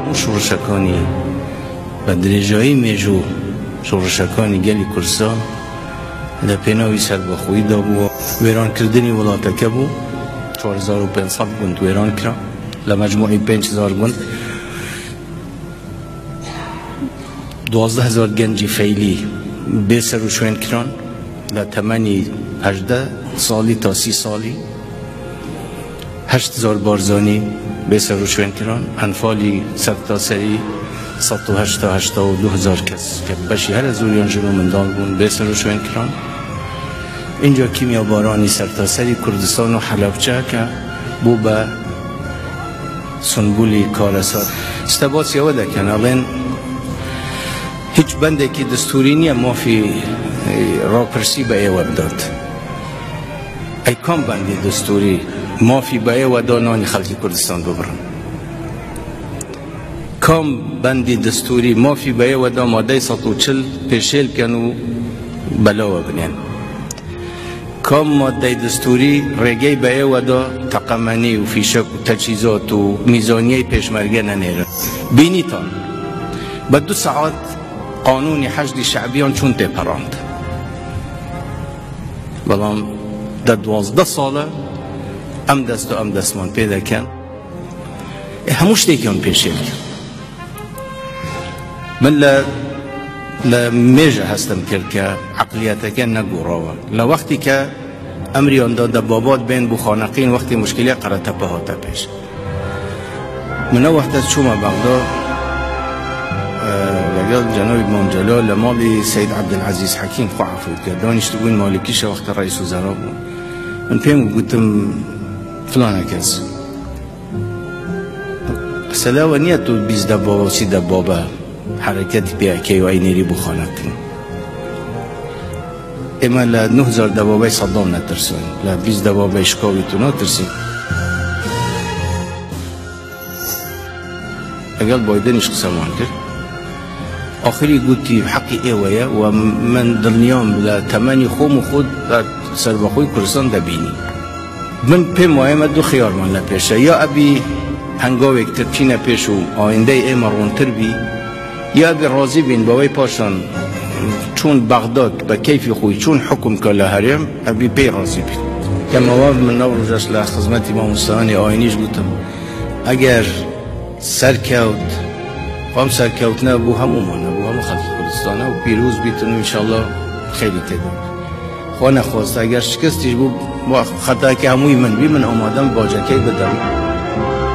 همون شورشکانی و درجایی میجو شورشکانی گلی کردستان در پناوی سربخویی دا بو ویران کردنی ولاتکه بو 4500 گند ویران کرد لمجموعی 5000 گند 12000 گنجی فعلی به سر و شوین کران لتمنی 18 سالی تا 30 سالی 8000 بارزانی به سر و شوین کران انفالی سرتاسری 182,000 کس که بشی هر از اوریان جنو مندال بون به سر و شوین کران اینجا کیمیا بارانی سرتاسری کردستان و حلبچه که بو به سنبولی کارسات استباسی او دکن الان هیچ بنده که دستوری نیه مافی راپرسی به ایوه بداد ای کام بنده دستوری مافی به ایوه دانانی خلقی کردستان ببرن کام بنده دستوری مافی به ایوه دا ماده 140 پیشل کنو بلاوه بنین کام ماده دستوری رگی به ایوه دا تقمنی و فیشک و تجهیزات و میزانیه پیشمرگه ننیره بینی تان با 2 ساعت قانون حشد شعبیان چون تپراند بلام در 12 ساله ام دست و ام دستمان پیدا کن هموش دیگان پیشل من لمیجه هستم کرد که عقلیت که نگوراوه لوقتی که امریان داده بابات بین بخانقین وقتی مشکلی قرار تپه ها تپش من وقت از شما بغداد لقال جناب امام جلال لمالی سید عبدالعزیز حکیم خواه عفوت کرد دانش تقول مالکیش وقت رئیس وزراء بود من پیام گفتم فلانه کس سلاوه نیت تو 20 دبابه و 30 دبابه حرکت بیا که و اینیری بخانه کن اما ل 9000 دبابه صدام نترسون ل 20 دبابه اشکاوی تو نترسید اقل بایدنش قسمان کرد آخری گوتی حقی ایوه و من دلنیام لتمنی خوم خود سربخوی کردستان دبینی من پی مایم دو خیار من لپیشه یا ابی هنگاوی که ترچین پیش و آینده ای مرونتر بی یا ابی راضی بین باوی پاشان چون بغداد به کیفی خوی چون حکم که لحریم ابی پی راضی بین که مواب من نوروزش لخدمت امام مستعانی آینیش گوتم اگر سرکوت قام سرکوت نه بو همون بو همون خلق کردستانه و پیروز بیتون انشالله خیلی تدام خواه نخواست اگر شکستیش بو خطا که هموی من بی من آمادم باجکی بدم